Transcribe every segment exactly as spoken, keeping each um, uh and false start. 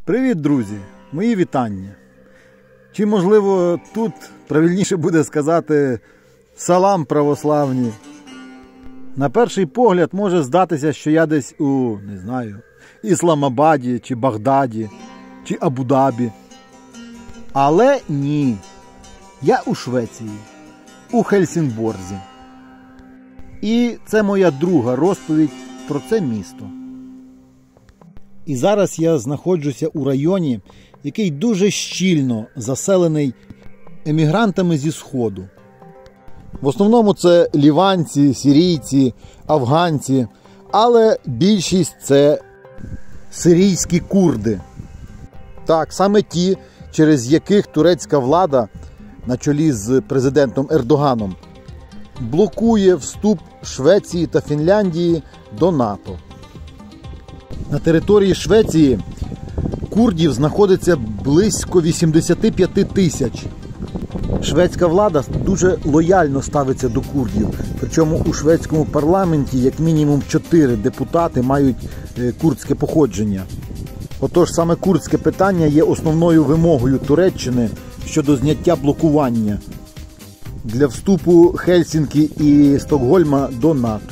Привіт, друзі! Мої вітання! Чи, можливо, тут правильніше буде сказати салам православні? На перший погляд може здатися, що я десь у, не знаю, Ісламабаді, чи Багдаді, чи Абу-Дабі. Але ні. Я у Швеції, у Хельсінборзі. І це моя друга розповідь про це місто. І зараз я знаходжуся у районі, який дуже щільно заселений емігрантами зі Сходу. В основному це ліванці, сирійці, афганці, але більшість це сирійські курди. Так, саме ті, через яких турецька влада на чолі з президентом Ердоганом блокує вступ Швеції та Фінляндії до НАТО. На території Швеції курдів знаходиться близько вісімдесят п'ять тисяч. Шведська влада дуже лояльно ставиться до курдів. Причому у шведському парламенті як мінімум чотири депутати мають курдське походження. Отож, саме курдське питання є основною вимогою Туреччини щодо зняття блокування для вступу Хельсінкі і Стокгольма до НАТО.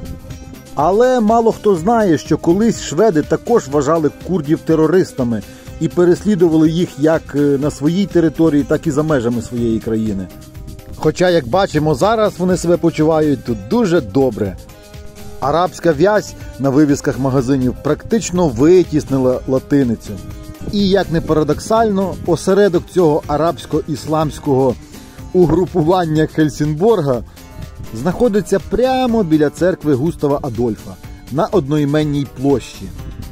Але мало хто знає, що колись шведи також вважали курдів терористами і переслідували їх як на своїй території, так і за межами своєї країни. Хоча, як бачимо, зараз вони себе почувають тут дуже добре. Арабська в'язь на вивісках магазинів практично витіснила латиницю. І, як не парадоксально, осередок цього арабсько-ісламського угрупування Хельсінборга знаходиться прямо біля церкви Густава Адольфа на одноіменній площі.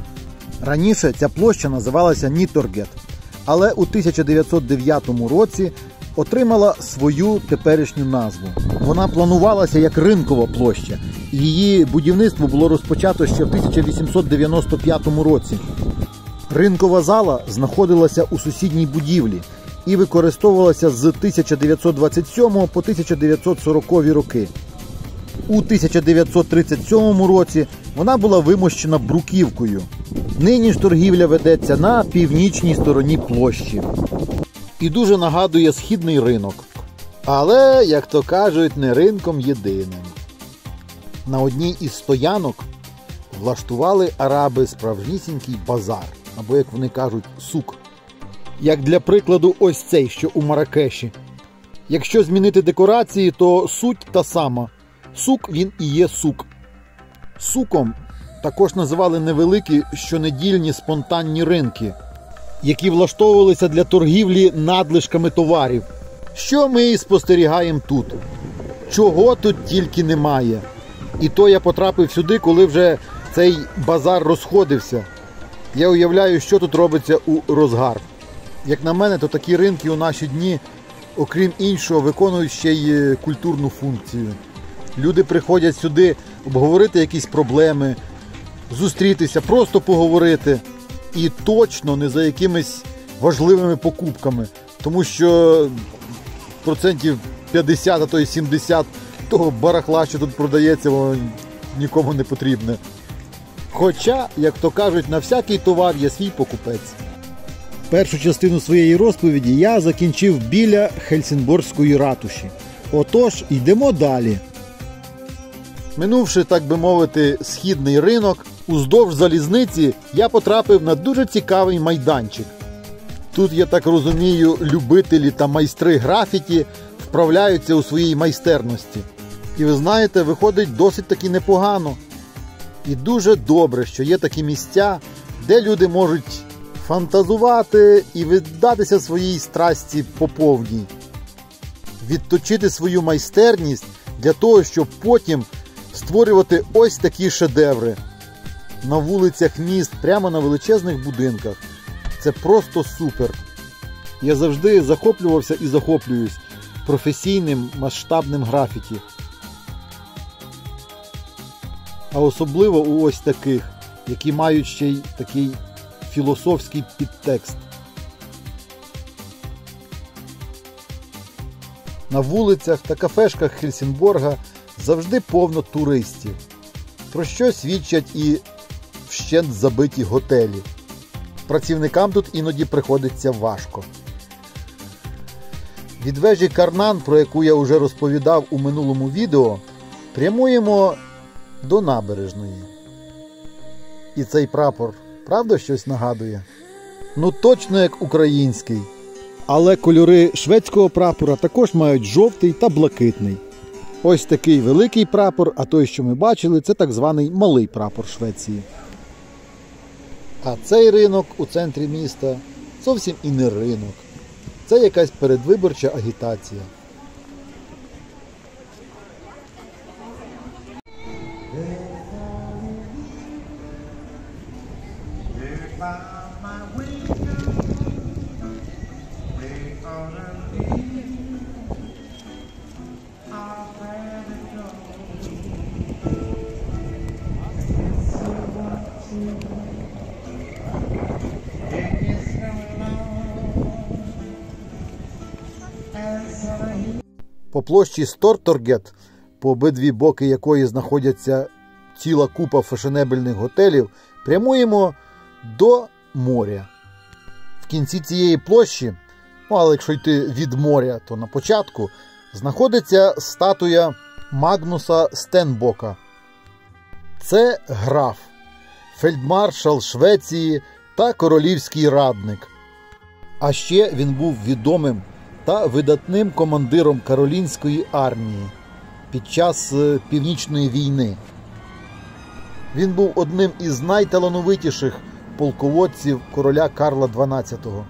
Раніше ця площа називалася Ніторгет, але у тисяча дев'ятсот дев'ятому році отримала свою теперішню назву. Вона планувалася як ринкова площа. Її будівництво було розпочато ще в тисяча вісімсот дев'яносто п'ятому році. Ринкова зала знаходилася у сусідній будівлі і використовувалася з тисяча дев'ятсот двадцять сьомого по тисяча дев'ятсот сорокові роки. У тисяча дев'ятсот тридцять сьомому році вона була вимощена бруківкою. Нині ж торгівля ведеться на північній стороні площі. І дуже нагадує східний ринок. Але, як то кажуть, не ринком єдиним. На одній із стоянок влаштували араби справжнісінький базар, або, як вони кажуть, сук. Як для прикладу ось цей, що у Марракеші. Якщо змінити декорації, то суть та сама. Сук він і є сук. Суком також називали невеликі щонедільні спонтанні ринки, які влаштовувалися для торгівлі надлишками товарів. Що ми і спостерігаємо тут. Чого тут тільки немає. І то я потрапив сюди, коли вже цей базар розходився. Я уявляю, що тут робиться у розгар. Як на мене, то такі ринки у наші дні, окрім іншого, виконують ще й культурну функцію. Люди приходять сюди обговорити якісь проблеми, зустрітися, просто поговорити. І точно не за якимись важливими покупками. Тому що процентів п'ятдесят, а то й сімдесят того барахла, що тут продається, воно нікому не потрібне. Хоча, як то кажуть, на всякий товар є свій покупець. Першу частину своєї розповіді я закінчив біля Хельсінборзької ратуші. Отож, йдемо далі. Минувши, так би мовити, східний ринок, уздовж залізниці я потрапив на дуже цікавий майданчик. Тут, я так розумію, любителі та майстри графіті вправляються у своїй майстерності. І ви знаєте, виходить досить таки непогано. І дуже добре, що є такі місця, де люди можуть фантазувати і віддатися своїй страсті по повній. Відточити свою майстерність для того, щоб потім створювати ось такі шедеври. На вулицях міст, прямо на величезних будинках. Це просто супер. Я завжди захоплювався і захоплююсь професійним масштабним графіті. А особливо у ось таких, які мають ще й такий філософський підтекст. На вулицях та кафешках Хельсінборга завжди повно туристів, про що свідчать і вщент забиті готелі. працівникам тут іноді приходиться важко. Від вежі Карнан, про яку я вже розповідав у минулому відео, прямуємо до набережної. І цей прапор, правда, щось нагадує? Ну точно як український. Але кольори шведського прапора також мають жовтий та блакитний. Ось такий великий прапор, а той, що ми бачили, це так званий малий прапор Швеції. А цей ринок у центрі міста зовсім і не ринок. Це якась передвиборча агітація. По площі Сторторгет, по обидві боки якої знаходяться ціла купа фешенебельних готелів, прямуємо до моря. В кінці цієї площі, ну, але якщо йти від моря, то на початку, знаходиться статуя Магнуса Стенбока. Це граф, фельдмаршал Швеції та королівський радник. А ще він був відомим та видатним командиром Каролінської армії під час Північної війни. Він був одним із найталановитіших полководців короля Карла дванадцятого.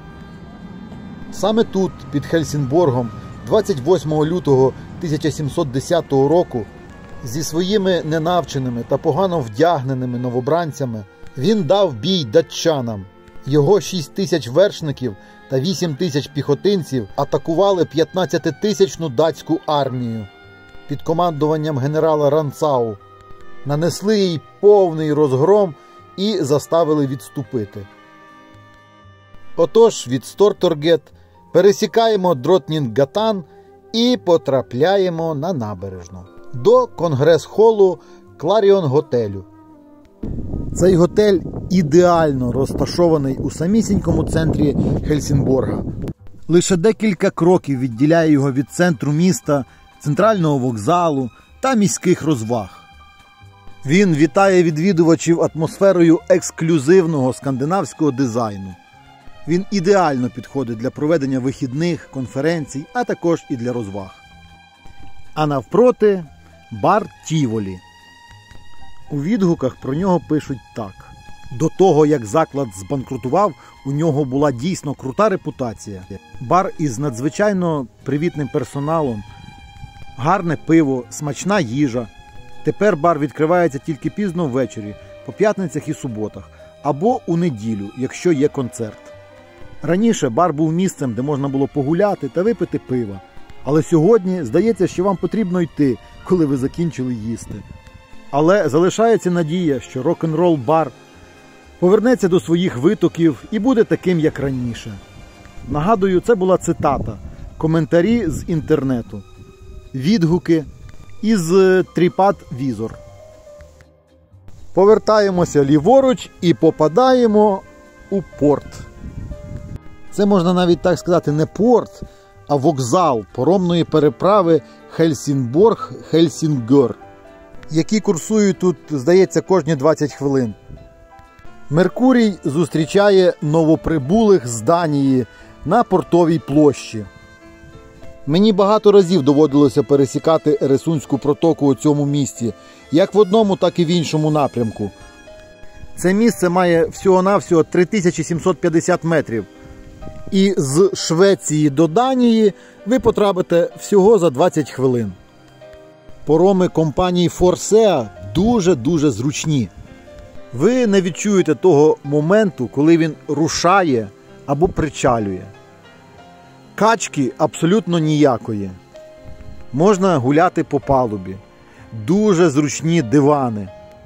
Саме тут, під Хельсінборгом, двадцять восьмого лютого тисяча сімсот десятого року, зі своїми ненавченими та погано вдягненими новобранцями, він дав бій датчанам. Його шість тисяч вершників та вісім тисяч піхотинців атакували п'ятнадцятитисячну датську армію під командуванням генерала Ранцау, нанесли їй повний розгром і заставили відступити. Отож, від Сторторгет пересікаємо Дротнінггатан і потрапляємо на набережну до конгрес-холу Кларіон-готелю. Цей готель ідеально розташований у самісінькому центрі Хельсінборга. Лише декілька кроків відділяє його від центру міста, центрального вокзалу та міських розваг. Він вітає відвідувачів атмосферою ексклюзивного скандинавського дизайну. Він ідеально підходить для проведення вихідних, конференцій, а також і для розваг. А навпроти – бар Тіволі. У відгуках про нього пишуть так. До того, як заклад збанкрутував, у нього була дійсно крута репутація. Бар із надзвичайно привітним персоналом, гарне пиво, смачна їжа. Тепер бар відкривається тільки пізно ввечері, по п'ятницях і суботах, або у неділю, якщо є концерт. Раніше бар був місцем, де можна було погуляти та випити пива. Але сьогодні здається, що вам потрібно йти, коли ви закінчили їсти. Але залишається надія, що рок-н-рол бар повернеться до своїх витоків і буде таким, як раніше. Нагадую, це була цитата, коментарі з інтернету, відгуки із TripAdvisor. Повертаємося ліворуч і попадаємо у порт. Це можна навіть так сказати не порт, а вокзал паромної переправи Хельсінборг-Хельсінгер, які курсують тут, здається, кожні двадцять хвилин. Меркурій зустрічає новоприбулих з Данії на портовій площі. Мені багато разів доводилося пересікати Ересунську протоку у цьому місті, як в одному, так і в іншому напрямку. Це місце має всього-навсього три тисячі сімсот п'ятдесят метрів. І з Швеції до Данії ви потрапите всього за двадцять хвилин. Пароми компанії Форсеа дуже-дуже зручні. Ви не відчуєте того моменту, коли він рушає або причалює. Качки абсолютно ніякої. Можна гуляти по палубі. Дуже зручні дивани.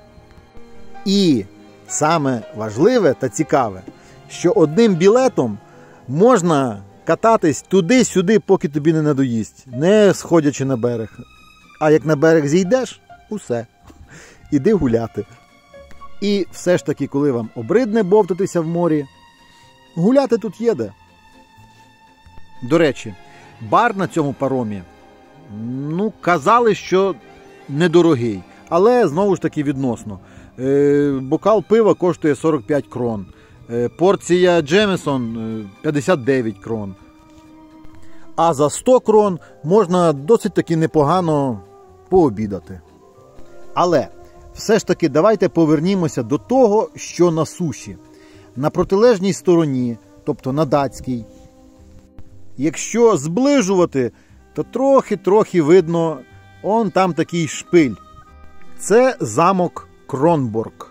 І саме важливе та цікаве, що одним білетом можна кататись туди-сюди, поки тобі не надоїсть, не сходячи на берег. А як на берег зійдеш, усе. Іди гуляти. І все ж таки, коли вам обридне бовтатися в морі, гуляти тут є де. До речі, бар на цьому паромі, ну, казали, що недорогий, але знову ж таки відносно. Е, бокал пива коштує сорок п'ять крон, е, порція Джемесон е, п'ятдесят дев'ять крон. А за сто крон можна досить таки непогано пообідати. Але все ж таки давайте повернімося до того, що на суші. На протилежній стороні, тобто на датській, якщо зближувати, то трохи-трохи видно, он там такий шпиль. Це замок Кронборг.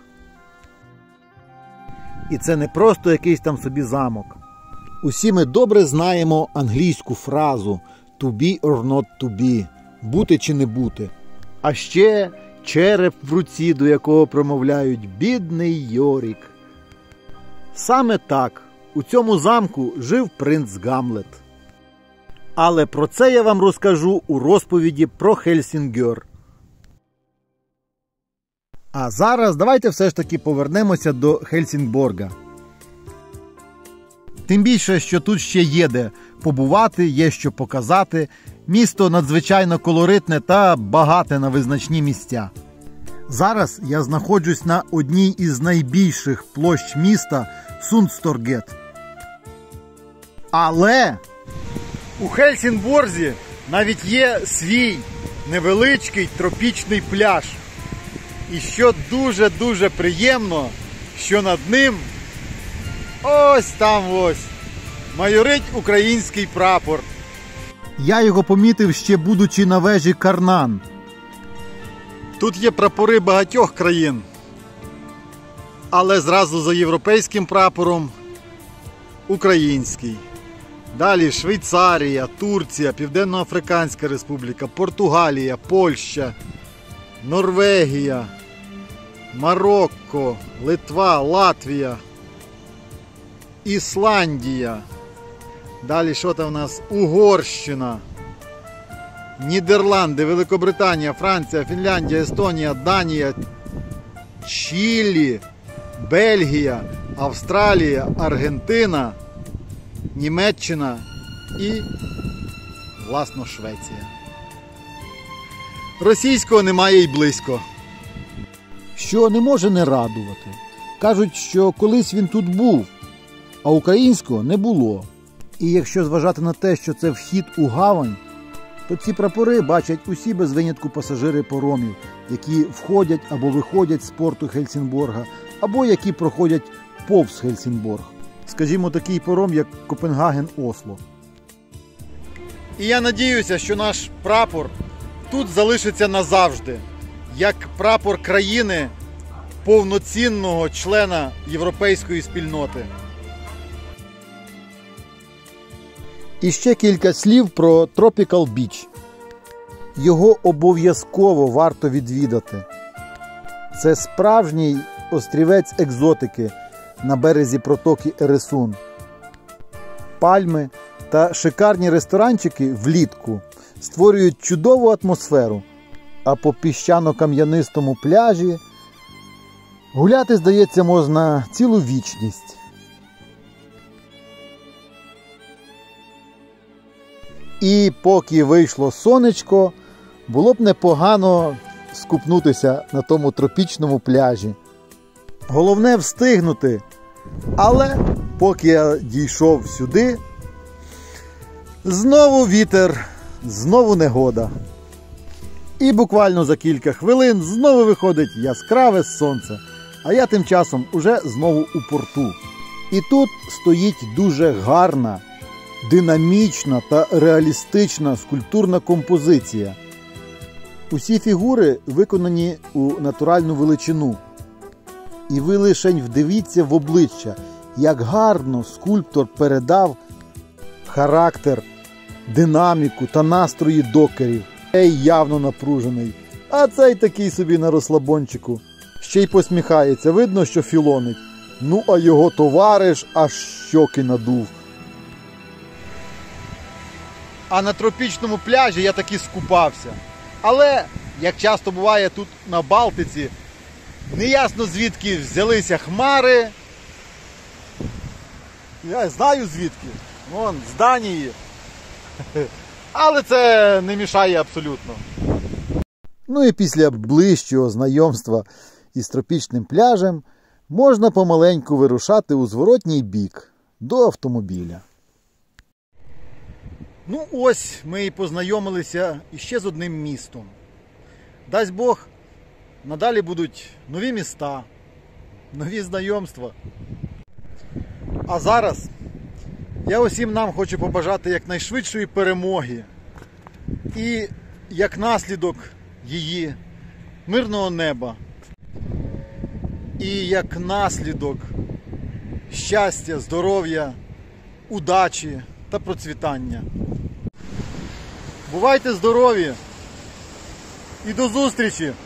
І це не просто якийсь там собі замок. Усі ми добре знаємо англійську фразу «to be or not to be» – «бути чи не бути». А ще череп в руці, до якого промовляють «бідний Йорік». Саме так у цьому замку жив принц Гамлет. Але про це я вам розкажу у розповіді про Хельсінгер. А зараз давайте все ж таки повернемося до Хельсінгборга. Тим більше, що тут ще є де побувати, є що показати. Місто надзвичайно колоритне та багате на визначні місця. Зараз я знаходжусь на одній із найбільших площ міста Сундсторгет. Але у Хельсінгборзі навіть є свій невеличкий тропічний пляж. І що дуже-дуже приємно, що над ним ось там ось майорить український прапор. Я його помітив ще будучи на вежі Карнан. Тут є прапори багатьох країн, але зразу за європейським прапором український. Далі Швейцарія, Турція, Південно-Африканська Республіка, Португалія, Польща, Норвегія, Марокко, Литва, Латвія, Ісландія. Далі що там у нас? Угорщина, Нідерланди, Великобританія, Франція, Фінляндія, Естонія, Данія, Чилі, Бельгія, Австралія, Аргентина, Німеччина і, власно, Швеція. Російського немає й близько. Що не може не радувати. Кажуть, що колись він тут був, а українського не було. І якщо зважати на те, що це вхід у гавань, то ці прапори бачать усі без винятку пасажири паромів, які входять або виходять з порту Хельсінборга, або які проходять повз Хельсінборг. Скажімо, такий паром, як Копенгаген-Осло. І я надіюся, що наш прапор тут залишиться назавжди, як прапор країни, повноцінного члена європейської спільноти. І ще кілька слів про Tropical Beach. Його обов'язково варто відвідати. Це справжній острівець екзотики на березі протоки Ересун. Пальми та шикарні ресторанчики влітку створюють чудову атмосферу, а по піщано-кам'янистому пляжі гуляти, здається, можна цілу вічність. І поки вийшло сонечко, було б непогано скупнутися на тому тропічному пляжі. Головне встигнути. Але поки я дійшов сюди, знову вітер, знову негода. І буквально за кілька хвилин знову виходить яскраве сонце, а я тим часом уже знову у порту. І тут стоїть дуже гарна, динамічна та реалістична скульптурна композиція. Усі фігури виконані у натуральну величину. І ви лишень вдивіться в обличчя, як гарно скульптор передав характер, динаміку та настрої докерів. Цей явно напружений, а цей такий собі на розслабончику. Ще й посміхається, видно, що філонить. Ну, а його товариш аж щоки надув. А на тропічному пляжі я таки скупався. Але, як часто буває тут на Балтиці, Неясно звідки взялися хмари. Я знаю звідки. Вон, з Данії. Але це не мішає абсолютно. Ну і після ближчого знайомства із тропічним пляжем можна помаленьку вирушати у зворотній бік, до автомобіля. Ну ось ми і познайомилися іще з одним містом. Дасть Бог, надалі будуть нові міста, нові знайомства. А зараз я усім нам хочу побажати якнайшвидшої перемоги і, як наслідок її, мирного неба. І як наслідок щастя, здоров'я, удачі та процвітання. Бувайте здорові і до зустрічі!